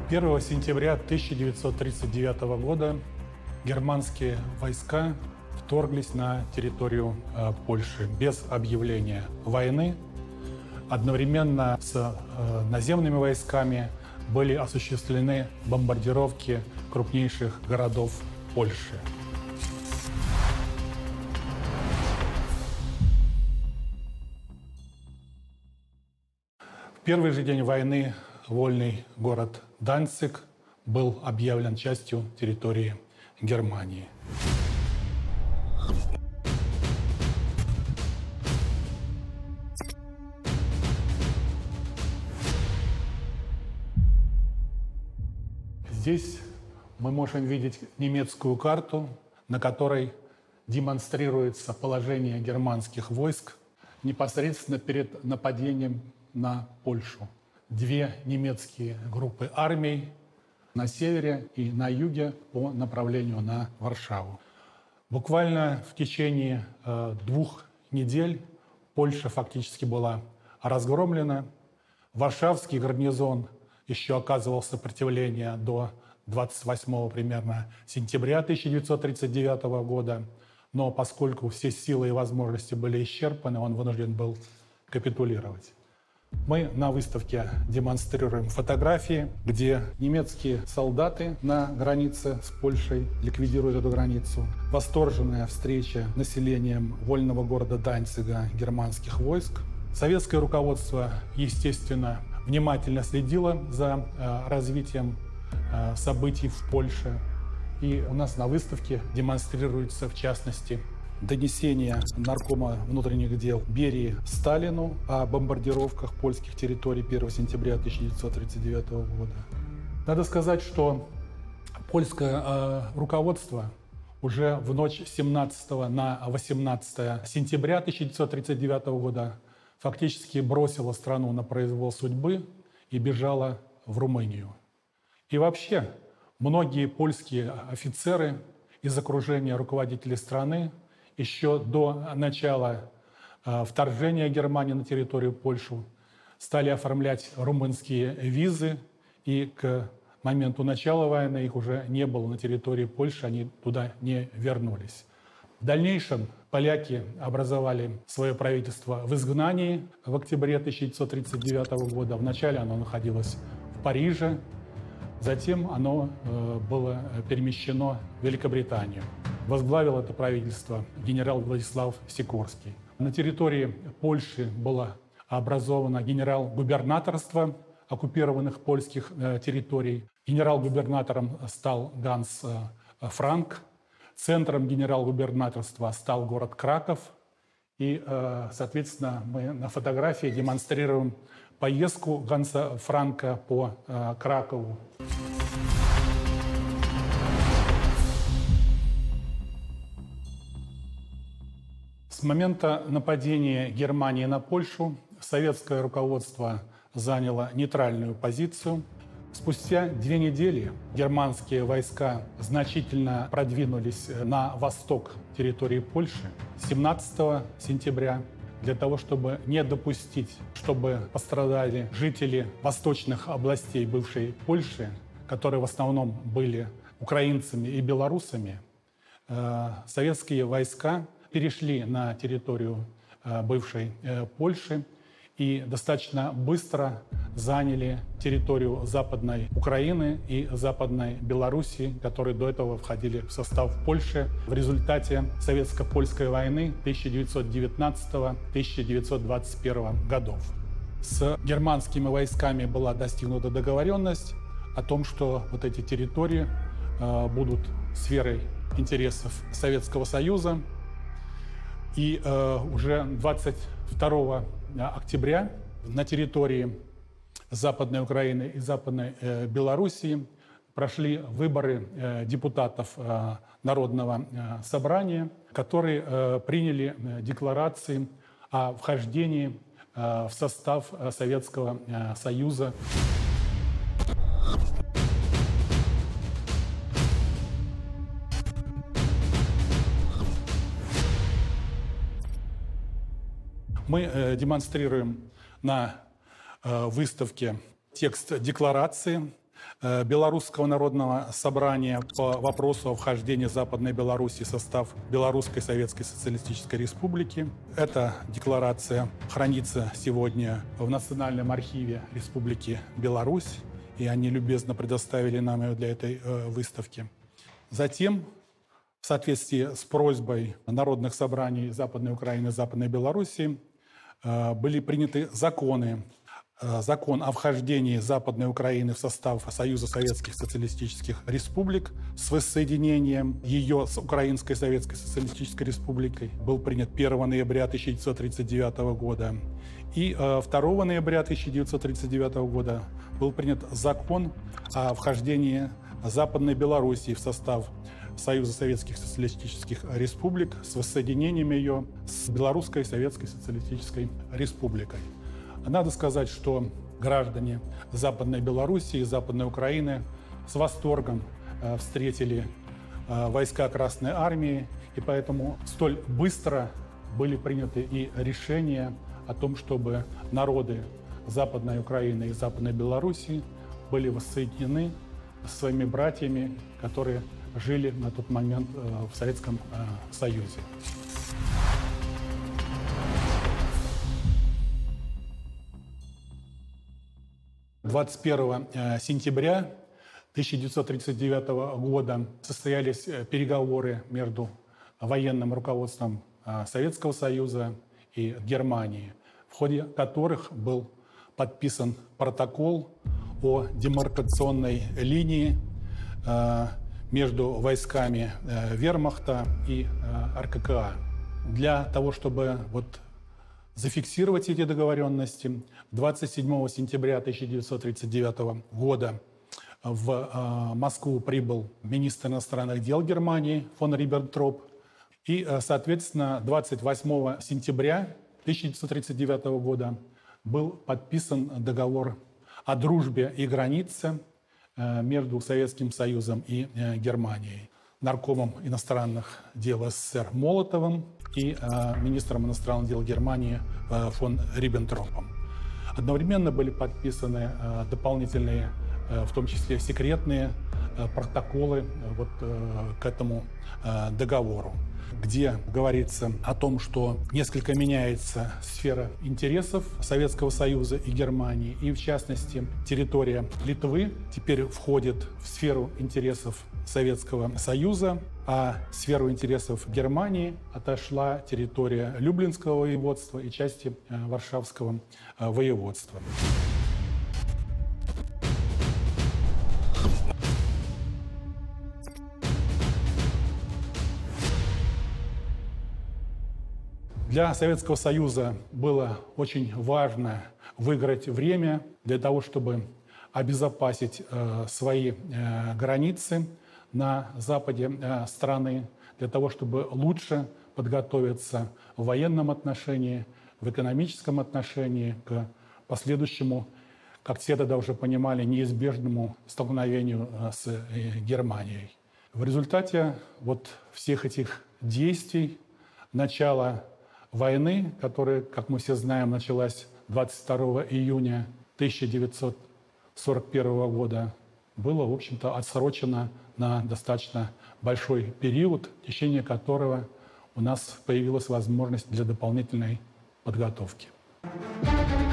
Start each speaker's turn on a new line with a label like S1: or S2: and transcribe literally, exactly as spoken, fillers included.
S1: первого сентября тысяча девятьсот тридцать девятого года германские войска вторглись на территорию э, Польши без объявления войны. Одновременно с э, наземными войсками были осуществлены бомбардировки крупнейших городов Польши. В первый же день войны вольный город Данциг был объявлен частью территории Германии. Здесь мы можем видеть немецкую карту, на которой демонстрируется положение германских войск непосредственно перед нападением на Польшу. Две немецкие группы армий на севере и на юге по направлению на Варшаву. Буквально в течение э, двух недель Польша фактически была разгромлена. Варшавский гарнизон еще оказывал сопротивление до двадцать восьмого примерно сентября тысяча девятьсот тридцать девятого года, но поскольку все силы и возможности были исчерпаны, он вынужден был капитулировать. Мы на выставке демонстрируем фотографии, где немецкие солдаты на границе с Польшей ликвидируют эту границу. Восторженная встреча с населением вольного города Данцига германских войск. Советское руководство, естественно, внимательно следило за э, развитием э, событий в Польше. И у нас на выставке демонстрируется, в частности, донесение наркома внутренних дел Берии Сталину о бомбардировках польских территорий первого сентября тысяча девятьсот тридцать девятого года. Надо сказать, что польское э, руководство уже в ночь с семнадцатого на восемнадцатое сентября тысяча девятьсот тридцать девятого года фактически бросило страну на произвол судьбы и бежало в Румынию. И вообще, многие польские офицеры из окружения руководителей страны еще до начала э, вторжения Германии на территорию Польши стали оформлять румынские визы, и к моменту начала войны их уже не было на территории Польши, они туда не вернулись. В дальнейшем поляки образовали свое правительство в изгнании в октябре тысяча девятьсот тридцать девятого года. Вначале оно находилось в Париже, затем оно э, было перемещено в Великобританию. Возглавил это правительство генерал Владислав Сикорский. На территории Польши было образовано генерал-губернаторство оккупированных польских э, территорий. Генерал-губернатором стал Ганс э, Франк. Центром генерал-губернаторства стал город Краков. И, э, соответственно, мы на фотографии демонстрируем поездку Ганса Франка по э, Кракову. С момента нападения Германии на Польшу советское руководство заняло нейтральную позицию. Спустя две недели германские войска значительно продвинулись на восток территории Польши. семнадцатого сентября для того, чтобы не допустить, чтобы пострадали жители восточных областей бывшей Польши, которые в основном были украинцами и белорусами, советские войска перешли на территорию бывшей Польши и достаточно быстро заняли территорию Западной Украины и Западной Белоруссии, которые до этого входили в состав Польши в результате Советско-польской войны тысяча девятьсот девятнадцатого — тысяча девятьсот двадцать первого годов. С германскими войсками была достигнута договоренность о том, что вот эти территории э, будут сферой интересов Советского Союза. И э, уже двадцать второго октября на территории Западной Украины и Западной э, Белоруссии прошли выборы э, депутатов э, Народного э, собрания, которые э, приняли э, декларации о вхождении э, в состав э, Советского э, Союза. Мы э, демонстрируем на э, выставке текст декларации, э, Белорусского народного собрания по вопросу о вхождении Западной Беларуси в состав Белорусской Советской Социалистической Республики. Эта декларация хранится сегодня в Национальном архиве Республики Беларусь, и они любезно предоставили нам ее для этой э, выставки. Затем, в соответствии с просьбой народных собраний Западной Украины и Западной Белоруссии, э, были приняты законы. Закон о вхождении Западной Украины в состав Союза Советских Социалистических Республик с воссоединением ее с Украинской Советской Социалистической Республикой был принят первого ноября тысяча девятьсот тридцать девятого года. И второго ноября тысяча девятьсот тридцать девятого года был принят закон о вхождении Западной Белоруссии в состав Союза Советских Социалистических Республик с воссоединением ее с Белорусской Советской Социалистической Республикой. Надо сказать, что граждане Западной Белоруссии и Западной Украины с восторгом встретили войска Красной Армии, и поэтому столь быстро были приняты и решения о том, чтобы народы Западной Украины и Западной Белоруссии были воссоединены с своими братьями, которые жили на тот момент в Советском Союзе. двадцать первого сентября тысяча девятьсот тридцать девятого года состоялись переговоры между военным руководством Советского Союза и Германии, в ходе которых был подписан протокол о демаркационной линии между войсками Вермахта и эр ка ка а. Для того, чтобы вот зафиксировать эти договоренности, двадцать седьмого сентября тысяча девятьсот тридцать девятого года в Москву прибыл министр иностранных дел Германии фон Риббентроп. И, соответственно, двадцать восьмого сентября тысяча девятьсот тридцать девятого года был подписан договор о дружбе и границе между Советским Союзом и Германией. Наркомом иностранных дел эс эс эс эр Молотовым и э, министром иностранных дел Германии э, фон Риббентропом. Одновременно были подписаны э, дополнительные, э, в том числе секретные э, протоколы э, вот, э, к этому э, договору, где говорится о том, что несколько меняется сфера интересов Советского Союза и Германии, и в частности территория Литвы теперь входит в сферу интересов Советского Союза, а в сферу интересов Германии отошла территория Люблинского воеводства и части Варшавского воеводства. Для Советского Союза было очень важно выиграть время для того, чтобы обезопасить э, свои э, границы на западе э, страны, для того, чтобы лучше подготовиться в военном отношении, в экономическом отношении к последующему, как все тогда уже понимали, неизбежному столкновению э, с э, Германией. В результате вот всех этих действий, начала войны, которая, как мы все знаем, началась двадцать второго июня тысяча девятьсот сорок первого года, было, в общем-то, отсрочено на достаточно большой период, в течение которого у нас появилась возможность для дополнительной подготовки.